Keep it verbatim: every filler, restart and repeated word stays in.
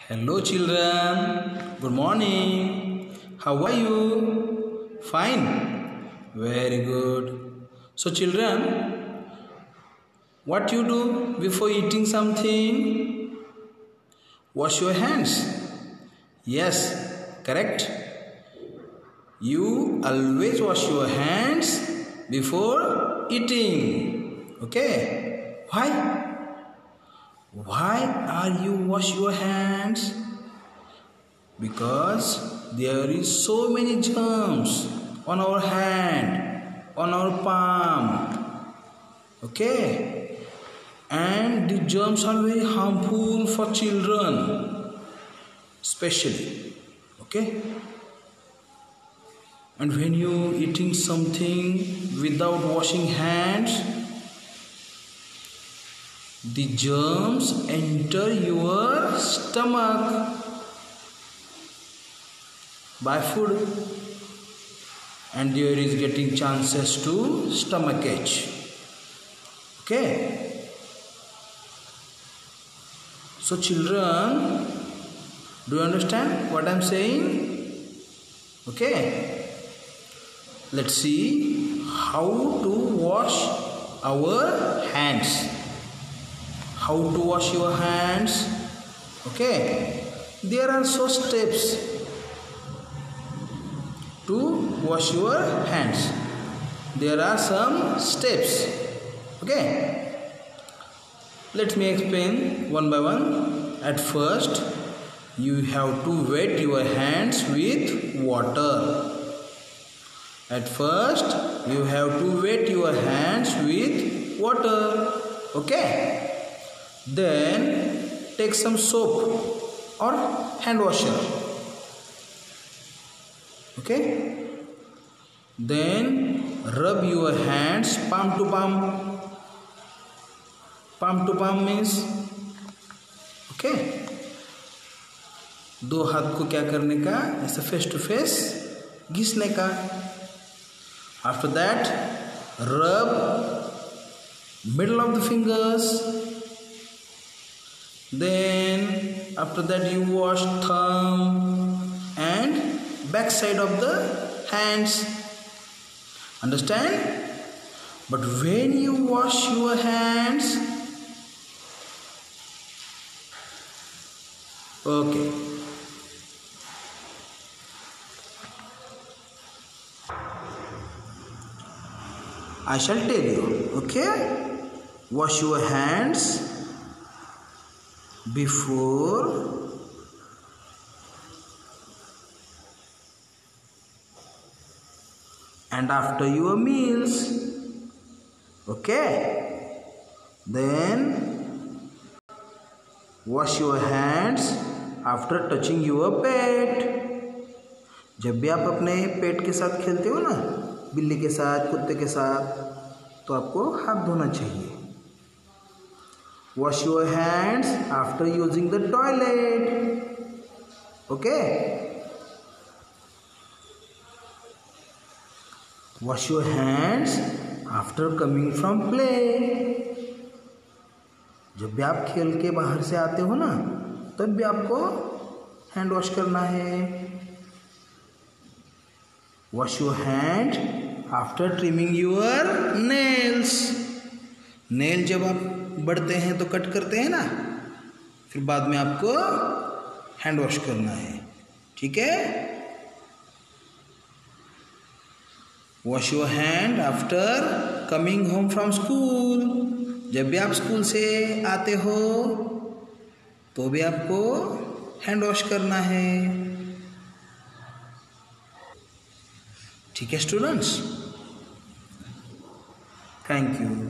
Hello children, good morning. How are you? Fine. Very good. So children, what you do before eating something? Wash your hands. Yes, correct. You always wash your hands before eating. Okay? Why? Why are you wash your hands? Because there is so many germs on our hand, on our palm. Okay? And the germs are very harmful for children, especially. Okay? And when you eating something without washing hands, the germs enter your stomach by food, and there is getting chances to stomach ache. Okay. So children, do you understand what I am saying? Okay. Let's see how to wash our hands. How to wash your hands? Okay. There are so steps to wash your hands. There are some steps. Okay. Let me explain one by one. At first, you have to wet your hands with water. At first, you have to wet your hands with water. Okay. Then take some soap or hand washer. Okay. Then rub your hands palm to palm. Palm to palm means, okay, दो हाथ को क्या करने का, ऐसे face to face घिसने का. After that, rub middle of the fingers. Then after that you wash thumb and back side of the hands. Understand? But when you wash your hands, okay, I shall tell you. Okay, wash your hands before and after your meals. Okay. Then wash your hands after touching your pet. जब भी आप अपने पेट के साथ खेलते हो ना, बिल्ली के साथ, कुत्ते के साथ, तो आपको हाथ धोना चाहिए. Wash your hands after using the toilet. Okay. Wash your hands after coming from play. जब भी आप खेल के बाहर से आते हो ना, तब भी आपको हैंड वॉश करना है. Wash your hand after trimming your nails. Nail जब आप बढ़ते हैं तो कट करते हैं ना, फिर बाद में आपको हैंड वॉश करना है. ठीक है. Wash your hand after coming home from school. जब भी आप स्कूल से आते हो तो भी आपको हैंड वॉश करना है. ठीक है स्टूडेंट्स. Thank you.